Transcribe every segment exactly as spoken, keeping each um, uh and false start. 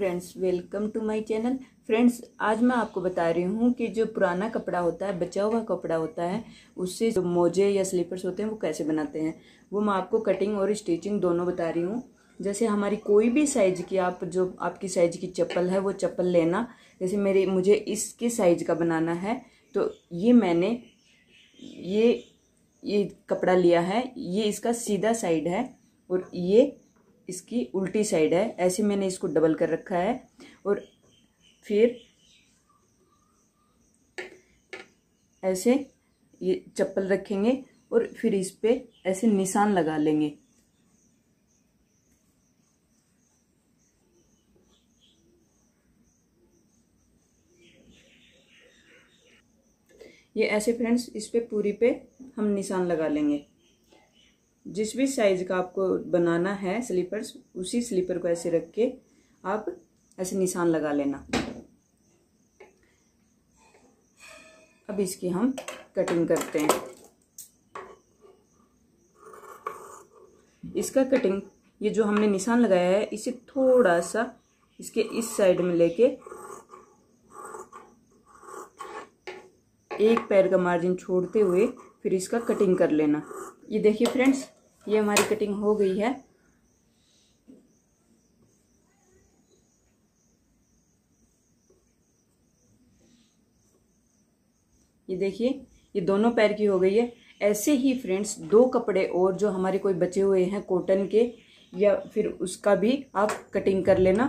Friends, welcome to my channel. Friends, आज मैं आपको बता रही हूँ कि जो पुराना कपड़ा होता है, बचा हुआ कपड़ा होता है, उससे जो मोजे या स्लीपर्स होते हैं वो कैसे बनाते हैं, वो मैं आपको कटिंग और स्टिचिंग दोनों बता रही हूँ। जैसे हमारी कोई भी साइज की, आप जो आपकी साइज की चप्पल है वो चप्पल लेना। जैसे मेरी मुझे इसके साइज का बनाना है, तो ये मैंने ये ये कपड़ा लिया है, ये इसका सीधा साइड है और ये इसकी उल्टी साइड है। ऐसे मैंने इसको डबल कर रखा है और फिर ऐसे ये चप्पल रखेंगे और फिर इस पे ऐसे निशान लगा लेंगे। ये ऐसे फ्रेंड्स, इस पे पूरी पे हम निशान लगा लेंगे। जिस भी साइज का आपको बनाना है स्लीपर्स, उसी स्लीपर को ऐसे रख के आप ऐसे निशान लगा लेना। अब इसकी हम कटिंग करते हैं। इसका कटिंग, ये जो हमने निशान लगाया है, इसे थोड़ा सा इसके इस साइड में लेके एक पैर का मार्जिन छोड़ते हुए फिर इसका कटिंग कर लेना। ये देखिए फ्रेंड्स, ये हमारी कटिंग हो गई है। ये देखिए, ये दोनों पैर की हो गई है। ऐसे ही फ्रेंड्स, दो कपड़े और जो हमारे कोई बचे हुए हैं कॉटन के, या फिर उसका भी आप कटिंग कर लेना।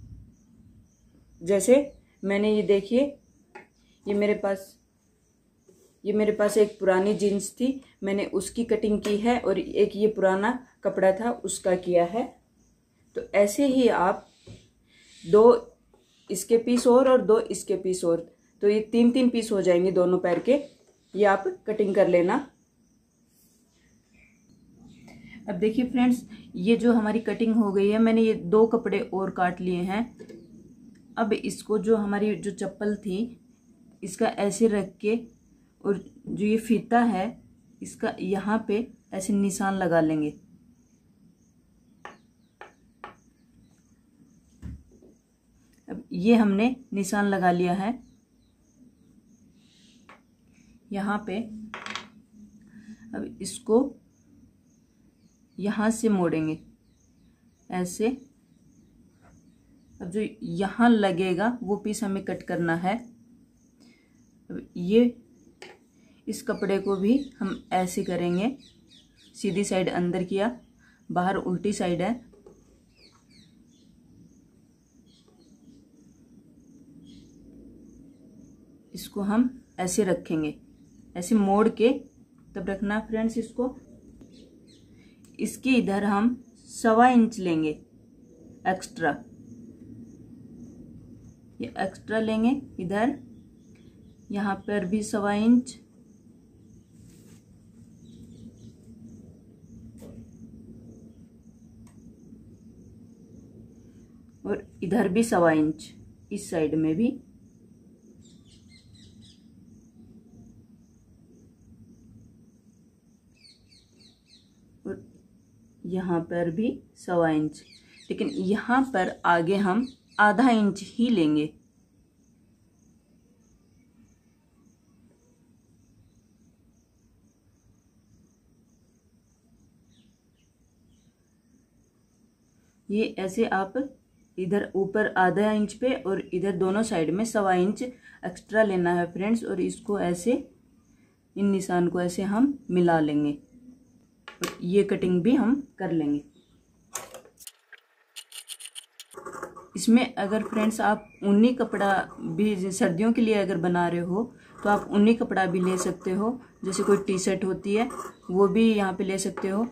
जैसे मैंने ये देखिए, ये मेरे पास ये मेरे पास एक पुरानी जीन्स थी, मैंने उसकी कटिंग की है, और एक ये पुराना कपड़ा था उसका किया है। तो ऐसे ही आप दो इसके पीस और और दो इसके पीस और, तो ये तीन तीन पीस हो जाएंगे दोनों पैर के। ये आप कटिंग कर लेना। अब देखिए फ्रेंड्स, ये जो हमारी कटिंग हो गई है, मैंने ये दो कपड़े और काट लिए हैं। अब इसको, जो हमारी जो चप्पल थी, इसका ऐसे रख के, और जो ये फीता है इसका यहाँ पे ऐसे निशान लगा लेंगे। अब ये हमने निशान लगा लिया है यहाँ पे। अब इसको यहाँ से मोड़ेंगे ऐसे। अब जो यहाँ लगेगा वो पीस हमें कट करना है। अब ये इस कपड़े को भी हम ऐसे करेंगे। सीधी साइड अंदर किया, बाहर उल्टी साइड है। इसको हम ऐसे रखेंगे, ऐसे मोड़ के तब रखना फ्रेंड्स इसको। इसके इधर हम सवा इंच लेंगे एक्स्ट्रा, ये एक्स्ट्रा लेंगे इधर। यहाँ पर भी सवा इंच, और इधर भी सवा इंच, इस साइड में भी। और यहाँ पर भी सवा इंच, लेकिन यहाँ पर आगे हम आधा इंच ही लेंगे। ये ऐसे आप इधर ऊपर आधा इंच पे और इधर दोनों साइड में सवा इंच एक्स्ट्रा लेना है फ्रेंड्स। और इसको ऐसे, इन निशान को ऐसे हम मिला लेंगे और ये कटिंग भी हम कर लेंगे। इसमें अगर फ्रेंड्स आप ऊनी कपड़ा भी सर्दियों के लिए अगर बना रहे हो, तो आप ऊनी कपड़ा भी ले सकते हो। जैसे कोई टी शर्ट होती है, वो भी यहाँ पे ले सकते हो।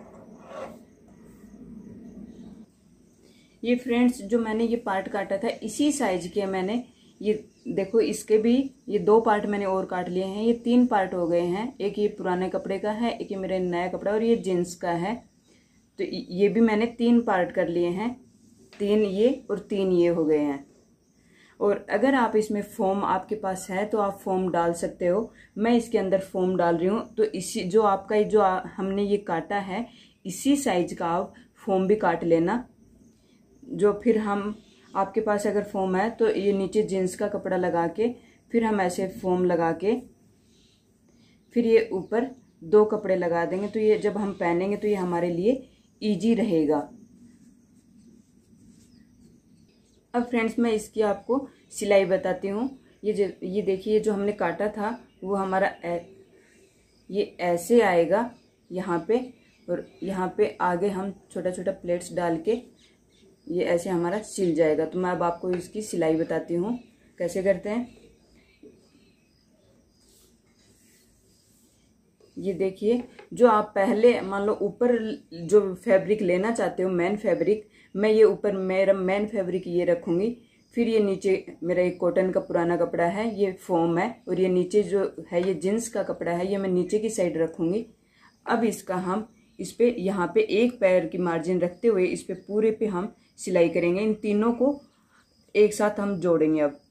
ये फ्रेंड्स, जो मैंने ये पार्ट काटा था, इसी साइज के मैंने, ये देखो, इसके भी ये दो पार्ट मैंने और काट लिए हैं। ये तीन पार्ट हो गए हैं। एक ये पुराने कपड़े का है, एक ये मेरा नया कपड़ा, और ये जीन्स का है। तो ये भी मैंने तीन पार्ट कर लिए हैं। तीन ये और तीन ये हो गए हैं। और अगर आप इसमें फोम आपके पास है तो आप फोम डाल सकते हो। मैं इसके अंदर फोम डाल रही हूँ। तो इसी जो आपका जो हमने ये काटा है, इसी साइज का आप फोम भी काट लेना, जो फिर हम आपके पास अगर फोम है तो ये नीचे जीन्स का कपड़ा लगा के फिर हम ऐसे फोम लगा के फिर ये ऊपर दो कपड़े लगा देंगे, तो ये जब हम पहनेंगे तो ये हमारे लिए इजी रहेगा। अब फ्रेंड्स मैं इसकी आपको सिलाई बताती हूँ। ये ये देखिए जो हमने काटा था वो हमारा ए, ये ऐसे आएगा यहाँ पे, और यहाँ पे आगे हम छोटा छोटा प्लेट्स डाल के ये ऐसे हमारा सिल जाएगा। तो मैं अब आपको इसकी सिलाई बताती हूँ कैसे करते हैं। ये देखिए जो आप पहले मान लो ऊपर जो फैब्रिक लेना चाहते हो मेन फैब्रिक, मैं ये ऊपर मेरा मेन फैब्रिक ये रखूँगी। फिर ये नीचे मेरा एक कॉटन का पुराना कपड़ा है, ये फोम है, और ये नीचे जो है ये जींस का कपड़ा है, ये मैं नीचे की साइड रखूँगी। अब इसका हम इस पे यहाँ पे एक पैर की मार्जिन रखते हुए इस पे पूरे पे हम सिलाई करेंगे। इन तीनों को एक साथ हम जोड़ेंगे। अब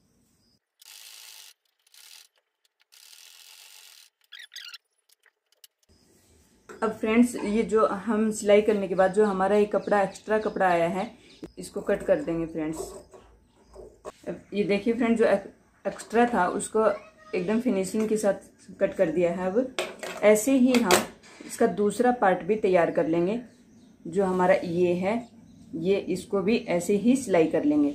अब फ्रेंड्स ये जो हम सिलाई करने के बाद जो हमारा ये कपड़ा एक्स्ट्रा कपड़ा आया है इसको कट कर देंगे फ्रेंड्स। अब ये देखिए फ्रेंड्स जो एक्स्ट्रा था उसको एकदम फिनिशिंग के साथ कट कर दिया है। अब ऐसे ही हम इसका दूसरा पार्ट भी तैयार कर लेंगे। जो हमारा ये है ये इसको भी ऐसे ही सिलाई कर लेंगे।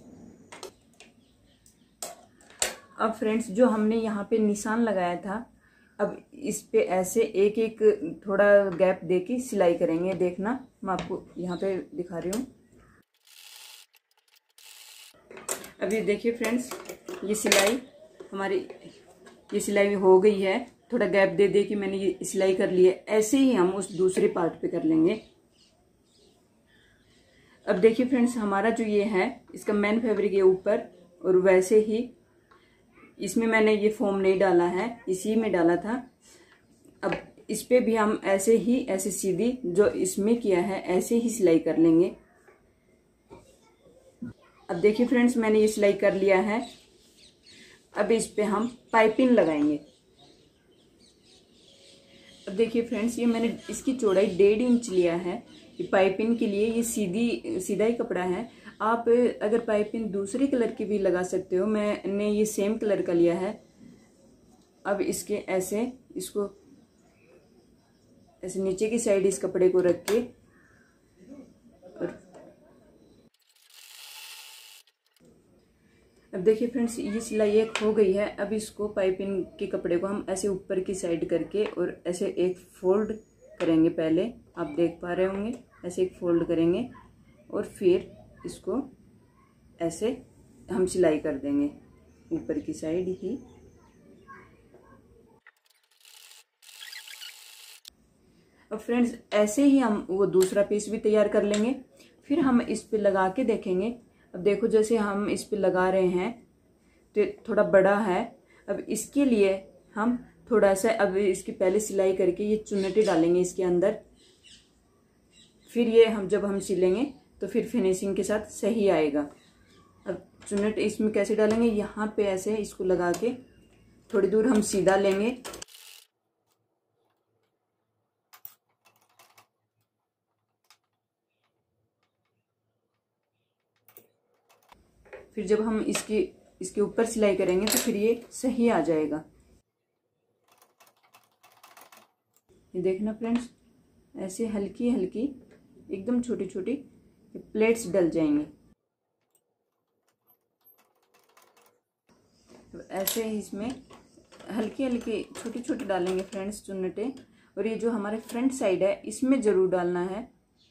अब फ्रेंड्स जो हमने यहाँ पे निशान लगाया था, अब इस पे ऐसे एक एक थोड़ा गैप देके सिलाई करेंगे। देखना मैं आपको यहाँ पे दिखा रही हूँ। अब ये देखिए फ्रेंड्स ये सिलाई हमारी ये सिलाई हो गई है। थोड़ा गैप दे दे के मैंने ये सिलाई कर ली है। ऐसे ही हम उस दूसरे पार्ट पे कर लेंगे। अब देखिए फ्रेंड्स हमारा जो ये है इसका मेन फैब्रिक है ऊपर, और वैसे ही इसमें मैंने ये फोम नहीं डाला है, इसी में डाला था। अब इस पे भी हम ऐसे ही ऐसे सीधी जो इसमें किया है ऐसे ही सिलाई कर लेंगे। अब देखिए फ्रेंड्स मैंने ये सिलाई कर लिया है। अब इस पे हम पाइपिंग लगाएंगे। अब देखिए फ्रेंड्स ये मैंने इसकी चौड़ाई डेढ़ इंच लिया है। ये पाइपिंग के लिए ये सीधी सीधा ही कपड़ा है। आप अगर पाइपिंग दूसरे कलर की भी लगा सकते हो, मैंने ये सेम कलर का लिया है। अब इसके ऐसे इसको ऐसे नीचे की साइड इस कपड़े को रख के और अब देखिए फ्रेंड्स ये सिलाई एक हो गई है। अब इसको पाइपिंग के कपड़े को हम ऐसे ऊपर की साइड करके और ऐसे एक फोल्ड करेंगे। पहले आप देख पा रहे होंगे ऐसे एक फोल्ड करेंगे और फिर इसको ऐसे हम सिलाई कर देंगे ऊपर की साइड ही। अब फ्रेंड्स ऐसे ही हम वो दूसरा पीस भी तैयार कर लेंगे। फिर हम इस पे लगा के देखेंगे। अब देखो जैसे हम इस पे लगा रहे हैं तो थोड़ा बड़ा है। अब इसके लिए हम थोड़ा सा अब इसकी पहले सिलाई करके ये चुन्नटी डालेंगे इसके अंदर। फिर ये हम जब हम सिलेंगे तो फिर फिनिशिंग के साथ सही आएगा। अब चुन्नट इसमें कैसे डालेंगे, यहाँ पे ऐसे इसको लगा के थोड़ी दूर हम सीधा लेंगे। फिर जब हम इसकी इसके ऊपर सिलाई करेंगे तो फिर ये सही आ जाएगा। ये देखना फ्रेंड्स ऐसे हल्की हल्की एकदम छोटी छोटी प्लेट्स डल जाएंगी। तो ऐसे ही इसमें हल्की हल्की छोटी छोटी डालेंगे फ्रेंड्स चुन्नटे। और ये जो हमारे फ्रंट साइड है इसमें जरूर डालना है।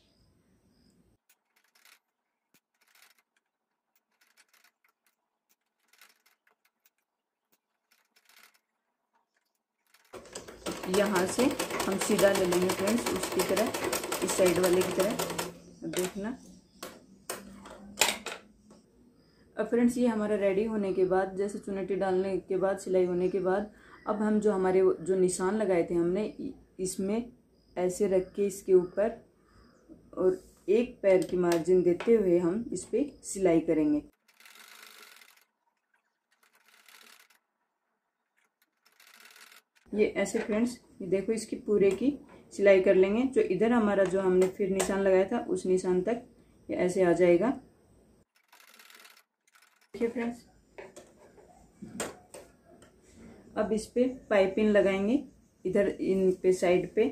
यहाँ से हम सीधा ले लेंगे फ्रेंड्स उसकी तरह, इस साइड वाले की तरह। अब देखना अब फ्रेंड्स ये हमारा रेडी होने के बाद, जैसे चुन्नटी डालने के बाद सिलाई होने के बाद, अब हम जो हमारे जो निशान लगाए थे हमने इसमें ऐसे रख के इसके ऊपर और एक पैर की मार्जिन देते हुए हम इस पे सिलाई करेंगे। ये ऐसे फ्रेंड्स ये देखो इसकी पूरे की सिलाई कर लेंगे। जो इधर हमारा जो हमने फिर निशान लगाया था उस निशान तक ये ऐसे आ जाएगा। देखिए फ्रेंड्स, अब इस पे पाइपिंग लगाएंगे, इधर इन पे साइड पे।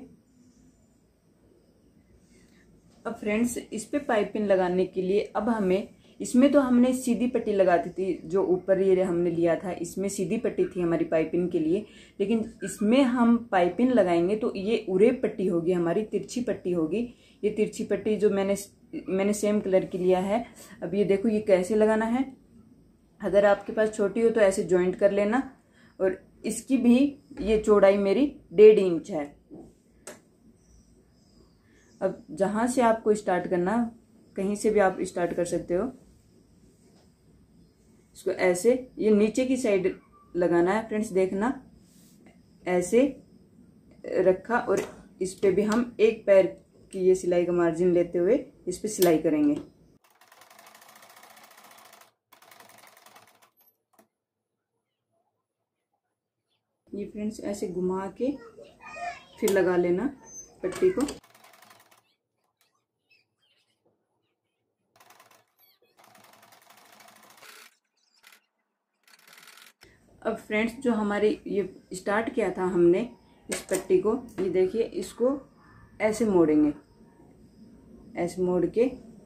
अब फ्रेंड्स, इस पे पाइपिंग लगाने के लिए अब हमें, इसमें तो हमने सीधी पट्टी लगा दी थी, जो ऊपर ये हमने लिया था इसमें सीधी पट्टी थी हमारी पाइपिंग के लिए, लेकिन इसमें हम पाइपिंग लगाएंगे तो ये उरे पट्टी होगी हमारी, तिरछी पट्टी होगी। ये तिरछी पट्टी जो मैंने मैंने सेम कलर की लिया है। अब ये देखो ये कैसे लगाना है। अगर आपके पास छोटी हो तो ऐसे जॉइंट कर लेना, और इसकी भी ये चौड़ाई मेरी डेढ़ इंच है। अब जहां से आपको स्टार्ट करना, कहीं से भी आप स्टार्ट कर सकते हो। इसको ऐसे ये नीचे की साइड लगाना है फ्रेंड्स, देखना ऐसे रखा, और इस पे भी हम एक पैर की ये सिलाई का मार्जिन लेते हुए इस पे सिलाई करेंगे। ये फ्रेंड्स ऐसे घुमा के फिर लगा लेना पट्टी को। अब फ्रेंड्स, जो हमारे ये स्टार्ट किया था हमने इस पट्टी को, ये देखिए इसको ऐसे मोड़ेंगे, ऐसे मोड़ के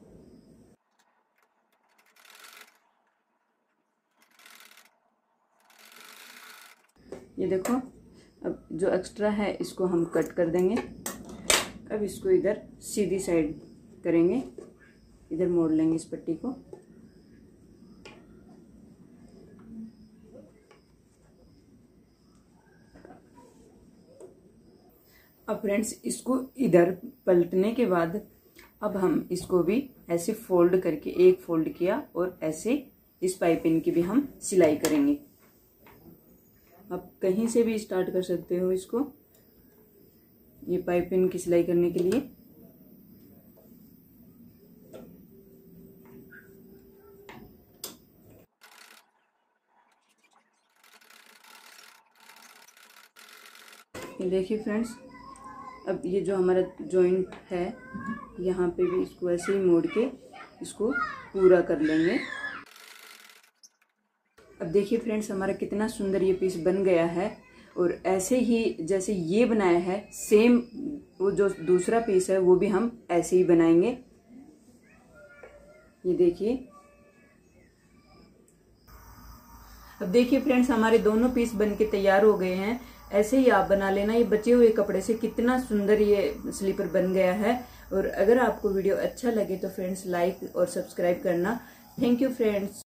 ये देखो। अब जो एक्स्ट्रा है इसको हम कट कर देंगे। अब इसको इधर सीधी साइड करेंगे, इधर मोड़ लेंगे इस पट्टी को। अब फ्रेंड्स, इसको इधर पलटने के बाद अब हम इसको भी ऐसे फोल्ड करके, एक फोल्ड किया और ऐसे इस पाइपिंग की भी हम सिलाई करेंगे। अब कहीं से भी स्टार्ट कर सकते हो इसको, ये पाइपिंग की सिलाई करने के लिए। ये देखिए फ्रेंड्स, अब ये जो हमारा जॉइंट है यहाँ पे भी इसको ऐसे ही मोड़ के इसको पूरा कर लेंगे। अब देखिए फ्रेंड्स, हमारा कितना सुंदर ये पीस बन गया है। और ऐसे ही जैसे ये बनाया है, सेम वो जो दूसरा पीस है वो भी हम ऐसे ही बनाएंगे। ये देखिए। अब देखिए फ्रेंड्स, हमारे दोनों पीस बन के तैयार हो गए हैं। ऐसे ही आप बना लेना। ये बचे हुए कपड़े से कितना सुंदर ये स्लीपर बन गया है। और अगर आपको वीडियो अच्छा लगे तो फ्रेंड्स लाइक और सब्सक्राइब करना। Thank you friends.